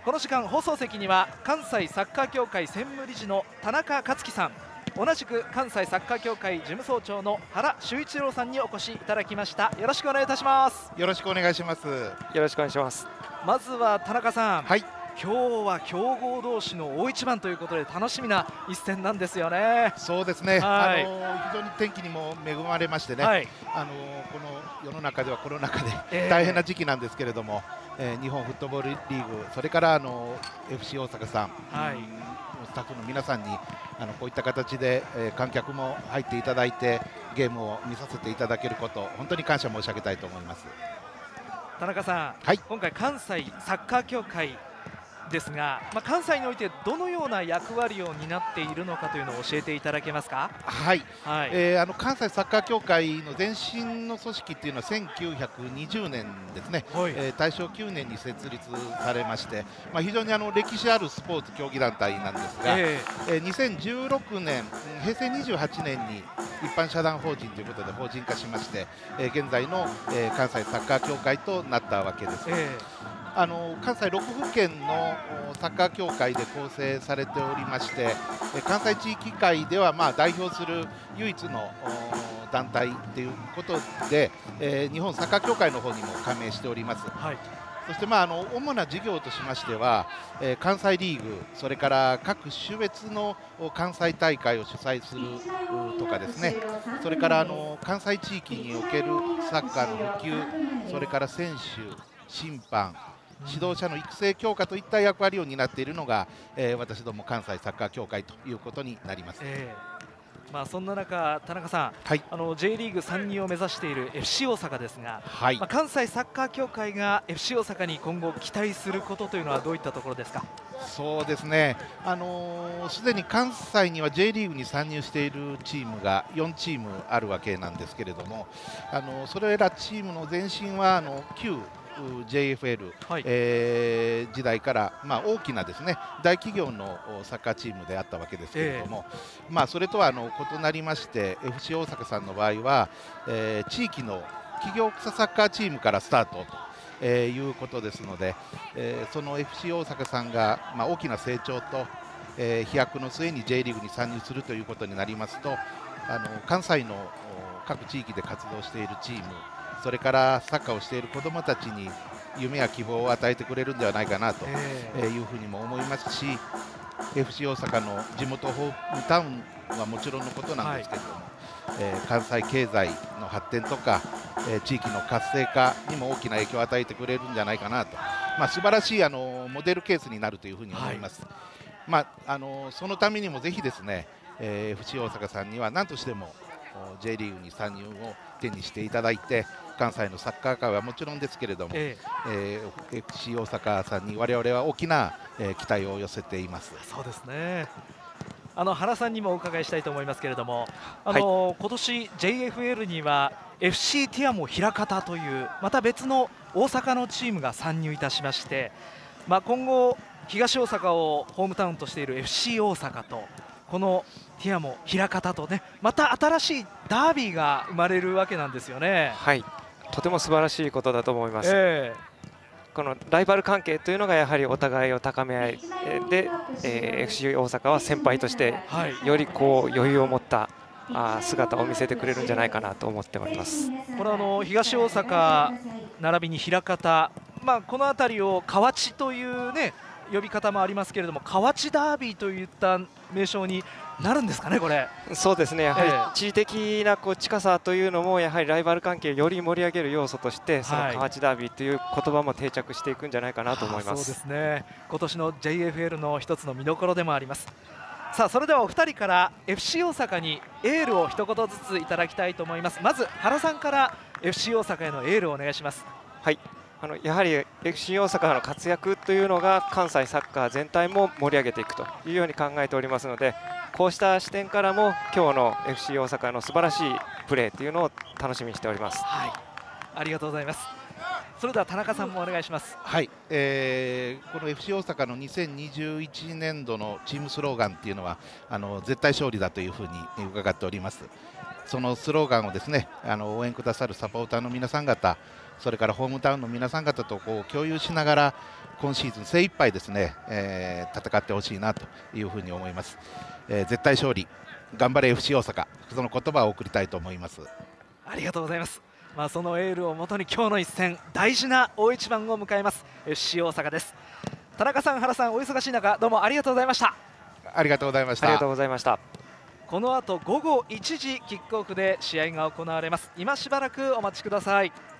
この時間放送席には関西サッカー協会専務理事の田中克樹さん、同じく関西サッカー協会事務総長の原修一郎さんにお越しいただきました。よろしくお願いいたします。 よろしくお願いします。 よろしくお願いします。 まずは田中さん、 はい、 今日は強豪同士の大一番ということで楽しみな一戦なんですよね。 そうですね、 はい、 非常に天気にも恵まれましてね、 はい、 この世の中ではコロナ禍で大変な時期なんですけれども、日本フットボールリーグ、それからFC 大阪さん、 はい、 スタッフの皆さんにこういった形で、観客も入っていただいてゲームを見させていただけること、本当に感謝申し上げたいと思います。 田中さん、はい、今回関西サッカー協会ですが、関西においてどのような役割を担っているのかというのを教えていただけますか。 はい、 はい、 関西サッカー協会の前身の組織っていうのは1920年ですね、はい、大正9年に設立されまして、非常に歴史あるスポーツ競技団体なんですが、2016年平成28年に一般社団法人ということで法人化しまして、現在の、関西サッカー協会となったわけです。関西6府県のサッカー協会で構成されておりまして、関西地域会では代表する唯一の団体ということで、日本サッカー協会の方にも加盟しております。はい、そして主な事業としましては、関西リーグ、それから各種別の関西大会を主催するとかですね、それから関西地域におけるサッカーの普及、それから選手、審判、指導者の育成強化といった役割を担っているのが、私ども関西サッカー協会ということになります。 そんな中、田中さん、はい、J リーグ参入を目指している FC 大阪ですが、はい、関西サッカー協会が FC 大阪に今後期待することというのはどういったところですか。 そうですね、すでに関西には J リーグに参入しているチームが4チームあるわけなんですけれども、それらチームの前身は旧JFL、はい、時代から、大きなですね大企業のサッカーチームであったわけですけれども、それとは異なりまして FC 大阪さんの場合は、地域の企業草サッカーチームからスタートと、いうことですので、その FC 大阪さんが、大きな成長と、飛躍の末に J リーグに参入するということになりますと、関西の各地域で活動しているチーム、それからサッカーをしている子どもたちに夢や希望を与えてくれるんではないかなというふうにも思いますし、FC 大阪の地元ホームタウンはもちろんのことなんですけれども、関西経済の発展とか、地域の活性化にも大きな影響を与えてくれるんじゃないかなと、素晴らしいモデルケースになるというふうに思います。はい、そのためにもぜひですね、FC 大阪さんには何としてもJ リーグに参入を手にしていただいて、関西のサッカー界はもちろんですけれども、FC 大阪さんに我々は大きな、期待を寄せています。 そうですね。原さんにもお伺いしたいと思いますけれども、今年 JFL には FC ティアモ枚方というまた別の大阪のチームが参入いたしまして、今後東大阪をホームタウンとしている FC 大阪とこのティアモ枚方とね、また新しいダービーが生まれるわけなんですよね。 はい、とても素晴らしいことだと思います。このライバル関係というのがやはりお互いを高め合いで、FC 大阪は先輩としてより余裕を持った姿を見せてくれるんじゃないかなと思っております。 これ東大阪並びに枚方、この辺りを河内というね呼び方もありますけれども、河内ダービーといった名称になるんですかね、これ。 そうですね、やはり地理的な近さというのもやはりライバル関係をより盛り上げる要素として、その河内ダービーという言葉も定着していくんじゃないかなと思います。 そうですね、今年の JFL の一つの見どころでもあります。さあ、それではお二人から FC 大阪にエールを一言ずついただきたいと思います。まず原さんから FC 大阪へのエールをお願いします。 はい、やはり FC 大阪の活躍というのが関西サッカー全体も盛り上げていくというように考えておりますので、こうした視点からも今日の FC 大阪の素晴らしいプレーというのを楽しみにしております。 はい、ありがとうございます。それでは田中さんもお願いします。 はい、この FC 大阪の2021年度のチームスローガンっていうのは絶対勝利だというふうに伺っております。そのスローガンをですね応援くださるサポーターの皆さん方、 それからホームタウンの皆さん方とこう共有しながら今シーズン精一杯ですね、戦ってほしいなというふうに思います。絶対勝利頑張れ FC 大阪、その言葉を送りたいと思います。 ありがとうございます。そのエールをもとに今日の一戦大事な大一番を迎えます FC 大阪です。田中さん、原さん、お忙しい中どうもありがとうございました。 ありがとうございました。 ありがとうございました。 この後午後1時キックオフで試合が行われます。今しばらくお待ちください。